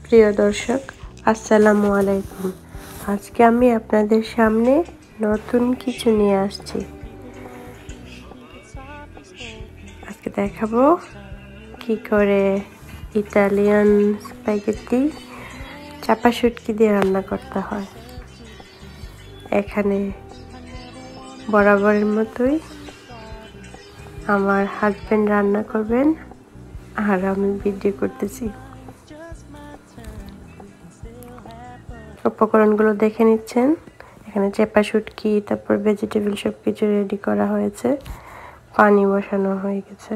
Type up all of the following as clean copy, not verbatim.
প্রিয় দর্শক, আসসালামু আলাইকুম। আজকে আমি আপনাদের সামনে নতুন কিছু নিয়ে আসছি। আজকে দেখাবো কি করে ইতালিয়ান স্প্যাগেটি চাপা শুটকি দিয়ে রান্না করতে হয়। এখানে বরাবরের মতোই আমার হাজবেন্ড রান্না করবেন আর আমি ভিডিও করতেছি। উপকরণগুলো দেখে নিচ্ছেন। এখানে চাপা শুটকি, তারপর ভেজিটেবল সবকিছু রেডি করা হয়েছে, পানি বসানো হয়ে গেছে।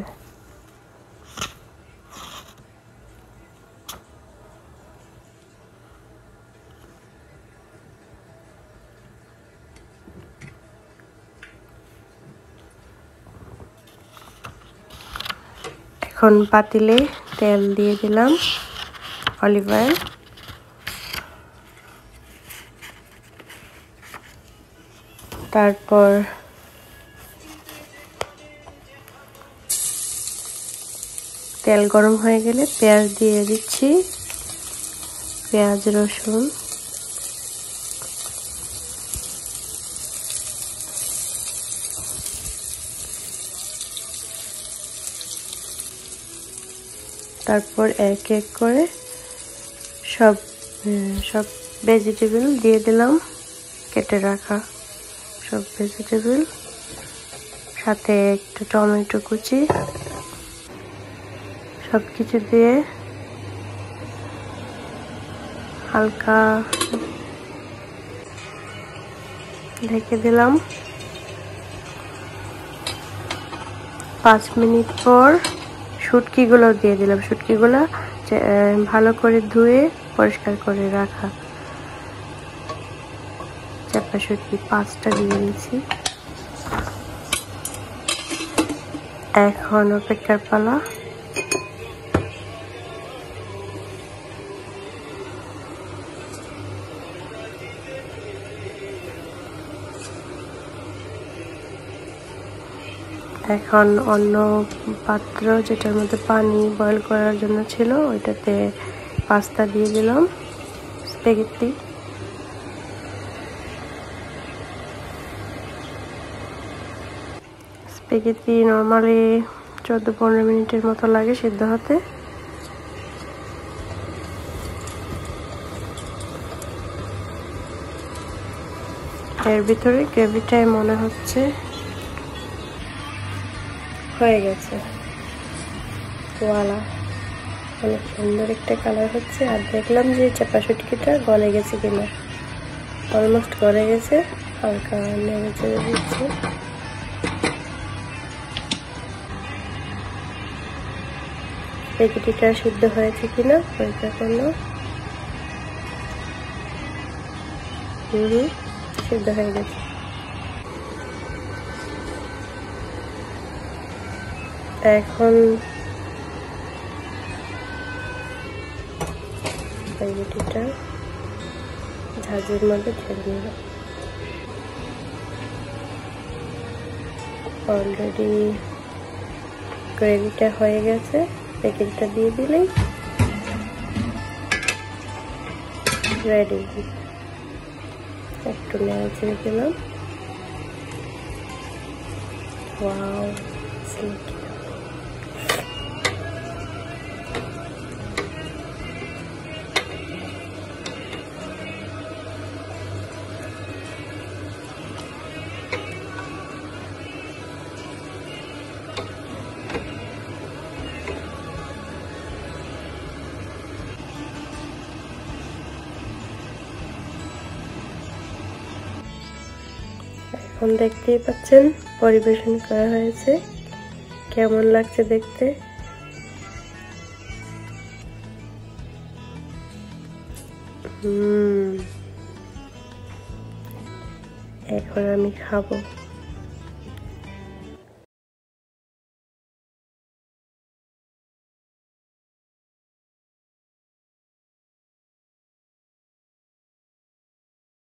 এখন পাতিলে তেল দিয়ে দিলাম, অলিভ অয়েল, তারপর তেল গরম হয়ে গেলে পেঁয়াজ দিয়ে দিচ্ছি, পেঁয়াজ রসুন, তারপর এক এক করে সব ভেজিটেবল দিয়ে দিলাম, কেটে রাখা সব ভেজিটেবল, সাথে একটু টমেটো কুচি, সব কিছু দিয়ে হালকা ঢেকে দিলাম। 5 মিনিট পর শুটকিগুলো দিয়ে দিলাম। শুটকিগুলো ভালো করে ধুয়ে পরিষ্কার করে রাখা চাপা শুটকি 5টা দিয়ে দিয়েছি। এখন অপেক্ষার পালা। এখন অন্য পাত্র, যেটার মধ্যে পানি বয়েল করার জন্য ছিল, ওইটাতে পাস্তা দিয়ে দিলাম, স্প্যাগেটি। স্প্যাগেটি নর্মালি 14-15 মিনিটের মতো লাগে সিদ্ধ হতে। এর ভিতরে গ্রেভিটাই মনে হচ্ছে হয়ে গেছে। ওয়ালা, অনেক সুন্দর একটা কালার হচ্ছে। আর দেখলাম যে চাপা শুটকিটা গলে গেছে কিনা। অলমোস্ট গলে গেছে, হালকা নেড়ে চেড়ে দিচ্ছে। স্প্যাগেটিটা সিদ্ধ হয়েছে কিনা পরীক্ষা করলো। সিদ্ধ হয়ে গেছে। এখন স্প্যাগেটিটা ঝাঁঝের মধ্যে ঢেলে নিলাম। অলরেডি গ্রেভিটা হয়ে গেছে। প্যাকেটটা দিয়ে দিলেই রেডি। একটু নেড়ে চেড়ে দিলাম। Wow, silky. এখন দেখতেই পাচ্ছেন পরিবেশন করা হয়েছে। কেমন লাগছে দেখতে? এখন আমি খাবো।